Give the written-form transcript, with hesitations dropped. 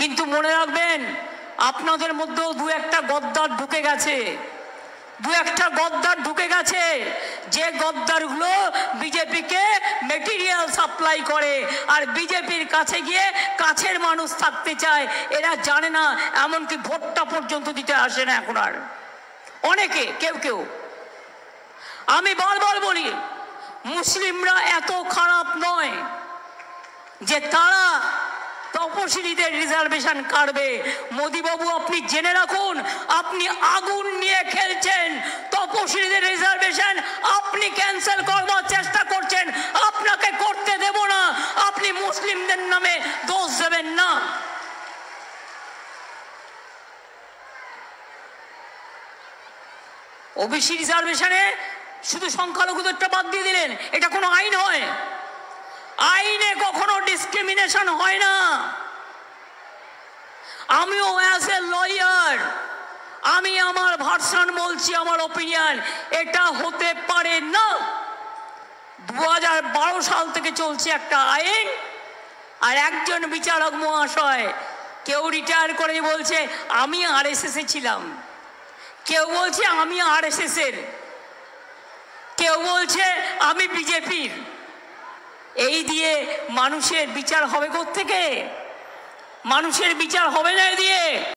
কিন্তু মনে রাখবেন, আপনাদের মধ্যেও দু একটা গদ্দার ঢুকে গেছে, যে গদ্দারগুলো বিজেপিকে মেটেরিয়াল সাপ্লাই করে আর বিজেপির কাছে গিয়ে কাছের মানুষ থাকতে চায়। এরা জানে না, এমনকি ভোটটা পর্যন্ত দিতে আসে না এখন আর অনেকে, কেউ। আমি বারবার বলি, মুসলিমরা এত খারাপ নয় যে তারা তপশিলীদের রিজার্ভেশন কাটবে। মোদিবাবু, আপনি জেনে রাখুন, আপনি আগুন নিয়ে খেলছেন। তপশিলীদের রিজার্ভেশন আপনি ক্যান্সেল করবার চেষ্টা করছেন, আপনাকে করতে দেব না। আপনি মুসলিমদের নামে দোষ দেবেন না। ওবিসি রিজার্ভেশনে শুধু সংখ্যালঘুদেরটা বাদ দিয়ে দিলেন, এটা কোনো আইন হয়? আইনে কখনো ডিসক্রিমিনেশন হয় না। আমিও অ্যাজ এ লয়ার আমি আমার ভার্সন বলছি, আমার ওপিনিয়ন, এটা হতে পারে না। 2012 সাল থেকে চলছে একটা আইন, আর একজন বিচারক মহাশয়, কেউ রিটায়ার করে বলছে আমি আরএসএস এ ছিলাম, কেউ বলছে আমি আরএসএস এর, কেউ বলছে আমি বিজেপির। এই দিয়ে মানুষের বিচার হবে কোত্থেকে? মানুষের বিচার হবে না এ দিয়ে।